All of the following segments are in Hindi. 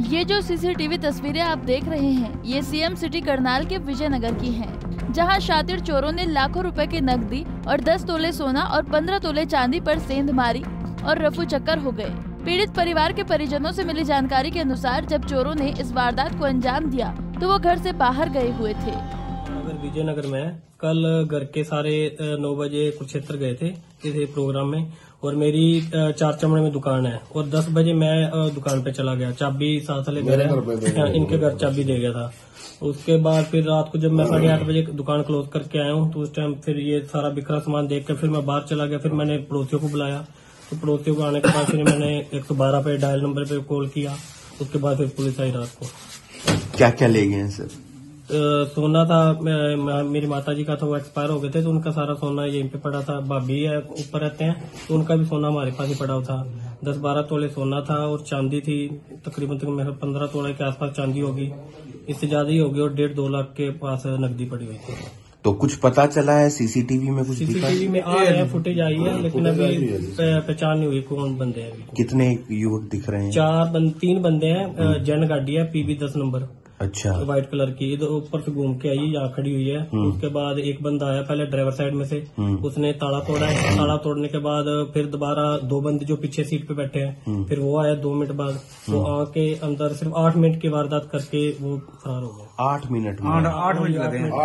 ये जो सीसीटीवी तस्वीरें आप देख रहे हैं, ये सीएम सिटी करनाल के विजयनगर की हैं, जहां शातिर चोरों ने लाखों रुपए की नकदी और 10 तोले सोना और 15 तोले चांदी पर सेंध मारी और रफू चक्कर हो गए। पीड़ित परिवार के परिजनों से मिली जानकारी के अनुसार जब चोरों ने इस वारदात को अंजाम दिया तो वो घर से बाहर गए हुए थे। विजयनगर में कल घर के सारे 9 बजे कुरुक्षेत्र गए थे किसी प्रोग्राम में, और मेरी 4 चमड़े में दुकान है, और 10 बजे मैं दुकान पे चला गया, चाबी साथ ले गया, इनके घर चाबी दे गया था। उसके बाद फिर रात को जब मैं 8:30 बजे दुकान क्लोज करके आया हूँ तो उस टाइम फिर ये सारा बिखरा सामान देख कर फिर मैं बाहर चला गया। फिर मैंने पड़ोसियों को बुलाया, तो पड़ोसियों को आने के बाद फिर मैंने 112 पे डायल नंबर पे कॉल किया। उसके बाद फिर पुलिस आई रात को। क्या क्या ले गए हैं सर? सोना था, मेरी माताजी का था, वो एक्सपायर हो गए थे, तो उनका सारा सोना यहीं पे पड़ा था। भाभी है ऊपर रहते हैं, तो उनका भी सोना हमारे पास ही पड़ा हुआ था। 10-12 तोले सोना था और चांदी थी, तकरीबन 15 तोले के आसपास चांदी होगी, इससे ज्यादा ही होगी, और 1.5-2 लाख के पास नकदी पड़ी हुई थी। तो कुछ पता चला है सीसीटीवी में? कुछ सीसीटीवी में आ रहे हैं, फुटेज आई है, लेकिन अभी पहचान नहीं हुई कौन बंदे हैं। कितने युवक दिख रहे हैं? 3 बंदे हैं। जैन गाड़ी है PB 10 नंबर, अच्छा, व्हाइट कलर की, इधर ऊपर से घूम के आई, यहाँ खड़ी हुई है। उसके बाद एक बंदा आया पहले ड्राइवर साइड में से, उसने ताला तोड़ा है। ताला तोड़ने के बाद फिर दोबारा 2 बंदे जो पीछे सीट पे बैठे हैं, फिर वो आया 2 मिनट बाद, वो आके अंदर सिर्फ 8 मिनट की वारदात करके वो फरार हो गए। 8 मिनट में? 8 मिनट लगे हैं।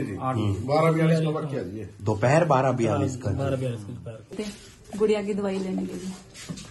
12:42 का वक्त है, दोपहर 12:42 का। 12:42 गुड़िया की दवाई लेने के लिए,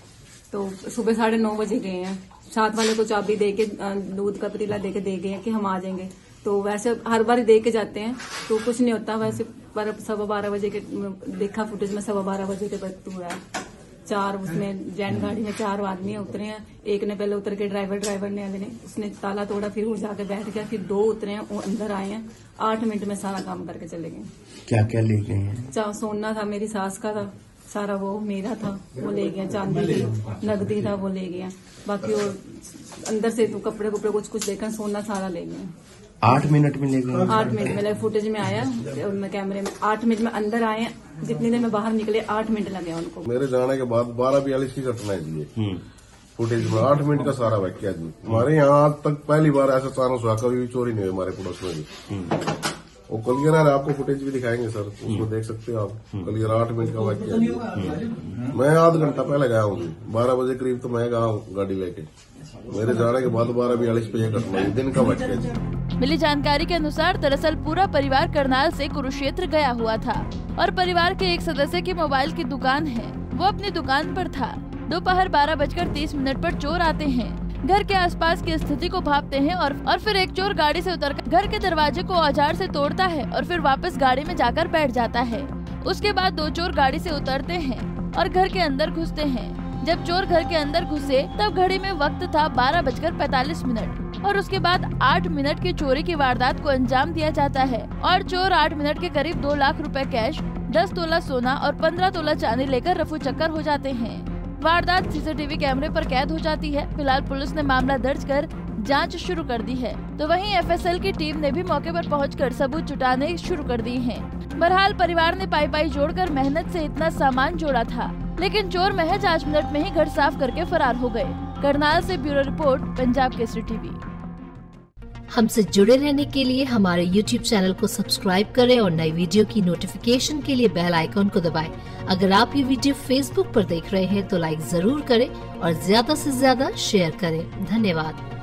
तो सुबह 9:30 बजे गए हैं। साथ वाले को चाबी दे के, दूध का पतीला दे के दे गए हैं कि हम आ जाएंगे। तो वैसे हर बार दे के जाते हैं तो कुछ नहीं होता वैसे, पर 12:15 बजे के देखा फुटेज में 12:15 बजे के वक्त हुआ है। 4 उसमें जैन गाड़ी में 4 आदमी उतरे हैं। एक ने पहले उतर के ड्राइवर ने उसने ताला तोड़ा, फिर वो जाके बैठ गया, फिर 2 उतरे हैं, वो अंदर आए हैं। 8 मिनट में सारा काम करके चले गए। क्या क्या ले गए हैं? सोना था, मेरी सास का था सारा, वो मेरा था, वो ले गया। चांदी थी, नकदी था, वो ले गया। बाकी वो अंदर से तो कपड़े कुछ देखा, सोना सारा ले गया। 8 मिनट में ले गए? 8 मिनट में, फुटेज में आया कैमरे में। 8 मिनट में अंदर आए, जितनी देर में बाहर निकले 8 मिनट लगे उनको। मेरे जाने के बाद 12:42 की घटना है जी। फुटेज में 8 मिनट का सारा वाक्य जी। हमारे यहाँ आज तक पहली बार ऐसा चांस हुआ, कभी भी चोरी नहीं हुई हमारे पड़ोस में भी। वो क्लियर है, आपको फुटेज भी दिखाएंगे सर, उसको देख सकते हो आप। क्लियर 8 मिनट का वाक्य है। मैं आधा घंटा पहले गया हूँ, 12 बजे करीब तो मैं गया हूँ गाड़ी लेके। मेरे जाने के बाद 12:42 पे यह घटना है, दिन का वाक्य है। मिली जानकारी के अनुसार दरअसल पूरा परिवार करनाल से कुरुक्षेत्र गया हुआ था और परिवार के एक सदस्य की मोबाइल की दुकान है, वो अपनी दुकान पर था। दोपहर 12:30 पर चोर आते हैं, घर के आसपास की स्थिति को भांपते हैं और फिर एक चोर गाड़ी से उतरकर घर के दरवाजे को औजार से तोड़ता है और फिर वापस गाड़ी में जाकर बैठ जाता है। उसके बाद 2 चोर गाड़ी से उतरते हैं और घर के अंदर घुसते हैं। जब चोर घर के अंदर घुसे तब घड़ी में वक्त था 12:45 और उसके बाद 8 मिनट की चोरी की वारदात को अंजाम दिया जाता है और चोर 8 मिनट के करीब 2 लाख रुपए कैश, 10 तोला सोना और 15 तोला चांदी लेकर रफू चक्कर हो जाते हैं। वारदात सीसीटीवी कैमरे पर कैद हो जाती है। फिलहाल पुलिस ने मामला दर्ज कर जांच शुरू कर दी है, तो वहीं FSL की टीम ने भी मौके पर पहुंचकर सबूत जुटाने शुरू कर दिए हैं। बहरहाल परिवार ने पाई जोड़कर मेहनत से इतना सामान जोड़ा था, लेकिन चोर महज 8 मिनट में ही घर साफ करके फरार हो गए। करनाल से bureau report, Punjab Kesari TV. हमसे जुड़े रहने के लिए हमारे YouTube चैनल को सब्सक्राइब करें और नई वीडियो की नोटिफिकेशन के लिए बेल आइकॉन को दबाएं। अगर आप ये वीडियो Facebook पर देख रहे हैं तो लाइक जरूर करें और ज्यादा से ज्यादा शेयर करें। धन्यवाद।